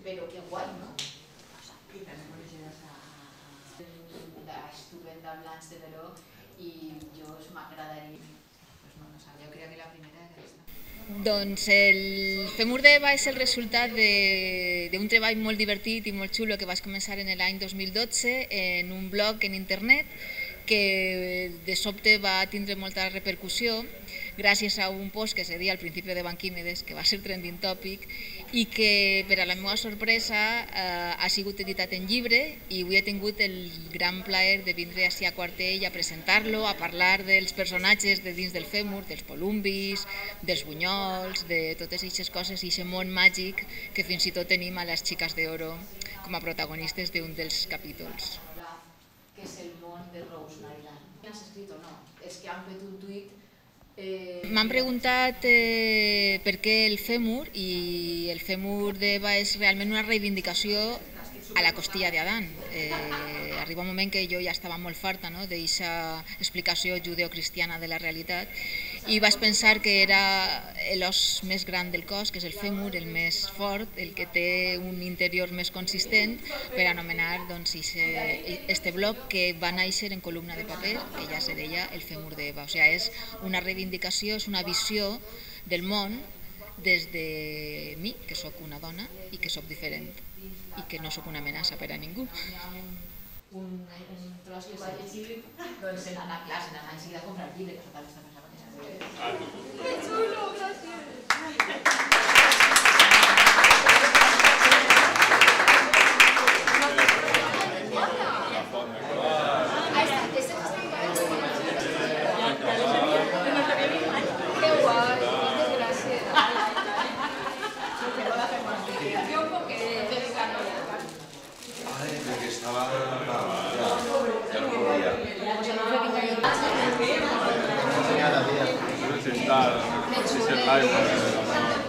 Pero qué guay, ¿no? Y también coneixeràs la estupenda Blanche de Veró i jo m'agradaria... Pues no sabia, jo creia que la primera era aquesta. Doncs el Fèmur d'Eva és el resultat d'un treball molt divertit i molt xulo que vaig començar en l'any 2012 en un blog en internet que de sobte va tindre molta repercussió gràcies a un post que es deia al principi de Banquímedes, que va ser trending topic i que, per a la meva sorpresa, ha sigut editat en llibre i avui he tingut el gran plaer de vindre ací a Quartell a presentar-lo, a parlar dels personatges de dins del fèmur, dels polumbis, dels bunyols, de totes aquestes coses i aquest món màgic que fins i tot tenim a les xiques d'oro com a protagonistes d'un dels capítols. Que és el món de Rose Nyland. Què has escrit o no? És que han fet un tuit... M'han preguntat per què el fèmur, i el fèmur d'Eva és realment una reivindicació a la costilla d'Adam. Arriba un moment que jo ja estava molt farta d'aquesta explicació judeocristiana de la realitat i vaig pensar que era l'os més gran del cos, que és el fèmur, el més fort, el que té un interior més consistent, per anomenar este bloc que va néixer en columna de paper, que ja se deia el fèmur d'Eva. O sigui, és una reivindicació, és una visió del món des de mi, que sóc una dona i que sóc diferent i que no sóc una amenaça per a ningú. Un tros que s'ha llegit doncs en anar a classe, en anar enseguida a comprar el llibre, que això també està pensant en això. Que xulo, gràcies! Está, no sé si es live.